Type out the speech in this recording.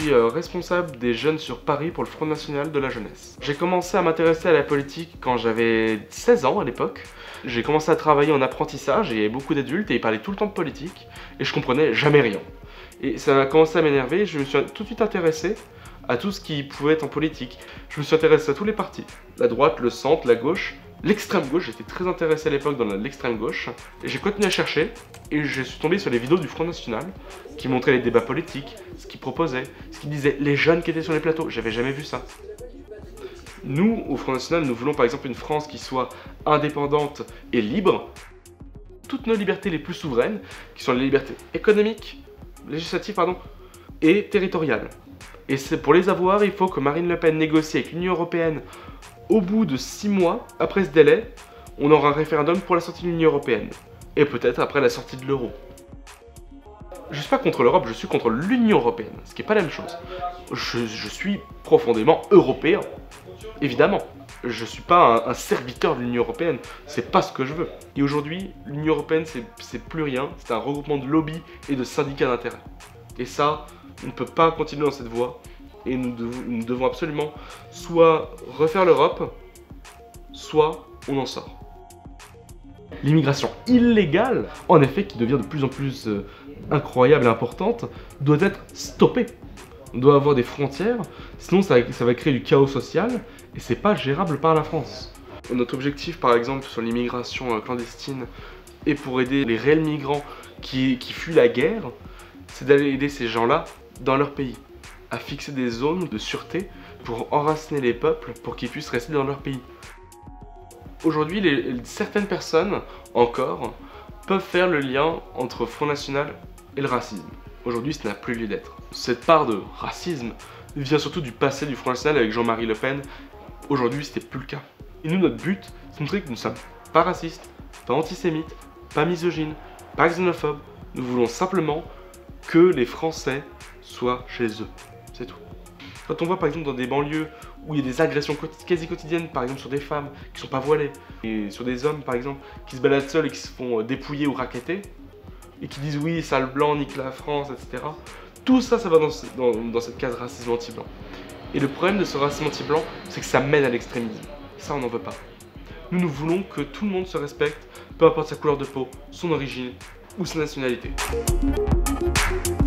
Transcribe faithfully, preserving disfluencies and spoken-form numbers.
suis euh, responsable des jeunes sur Paris pour le Front National de la Jeunesse. J'ai commencé à m'intéresser à la politique quand j'avais seize ans à l'époque. J'ai commencé à travailler en apprentissage et beaucoup d'adultes et ils parlaient tout le temps de politique et je comprenais jamais rien. Et ça a commencé à m'énerver et je me suis tout de suite intéressé à tout ce qui pouvait être en politique. Je me suis intéressé à tous les partis, la droite, le centre, la gauche, l'extrême gauche. J'étais très intéressé à l'époque dans l'extrême gauche et j'ai continué à chercher et je suis tombé sur les vidéos du Front National qui montraient les débats politiques, ce qu'ils proposaient, ce qu'ils disaient, les jeunes qui étaient sur les plateaux. J'avais jamais vu ça. Nous, au Front National, nous voulons par exemple une France qui soit indépendante et libre, toutes nos libertés les plus souveraines, qui sont les libertés économiques, législatives pardon, et territoriales. Et c'est pour les avoir, il faut que Marine Le Pen négocie avec l'Union Européenne. Au bout de six mois, après ce délai, on aura un référendum pour la sortie de l'Union Européenne. Et peut-être après la sortie de l'euro. Je suis pas contre l'Europe, je suis contre l'Union Européenne, ce qui n'est pas la même chose. Je, je suis profondément européen, évidemment. Je suis pas un, un serviteur de l'Union Européenne, c'est pas ce que je veux. Et aujourd'hui, l'Union Européenne, c'est plus rien, c'est un regroupement de lobbies et de syndicats d'intérêt. Et ça, on ne peut pas continuer dans cette voie, et nous devons, nous devons absolument soit refaire l'Europe, soit on en sort. L'immigration illégale, en effet, qui devient de plus en plus euh, incroyable et importante, doit être stoppée. On doit avoir des frontières, sinon ça, ça va créer du chaos social, et c'est pas gérable par la France. Notre objectif, par exemple, sur l'immigration clandestine, et pour aider les réels migrants qui, qui fuient la guerre, c'est d'aller aider ces gens-là dans leur pays, à fixer des zones de sûreté pour enraciner les peuples pour qu'ils puissent rester dans leur pays. Aujourd'hui, les, certaines personnes, encore, peuvent faire le lien entre Front National et le racisme. Aujourd'hui, ça n'a plus lieu d'être. Cette part de racisme vient surtout du passé du Front National avec Jean-Marie Le Pen. Aujourd'hui, c'était plus le cas. Et nous, notre but, c'est de montrer que nous ne sommes pas racistes, pas antisémites, pas misogynes, pas xénophobes. Nous voulons simplement que les Français soient chez eux. C'est tout. Quand on voit par exemple dans des banlieues où il y a des agressions quasi quotidiennes, par exemple sur des femmes qui ne sont pas voilées, et sur des hommes par exemple qui se baladent seuls et qui se font dépouiller ou racketter, et qui disent oui, sale blanc, nique la France, et cetera. Tout ça, ça va dans, dans, dans cette case racisme anti-blanc. Et le problème de ce racisme anti-blanc, c'est que ça mène à l'extrémisme. Ça, on n'en veut pas. Nous, nous voulons que tout le monde se respecte, peu importe sa couleur de peau, son origine ou sa nationalité.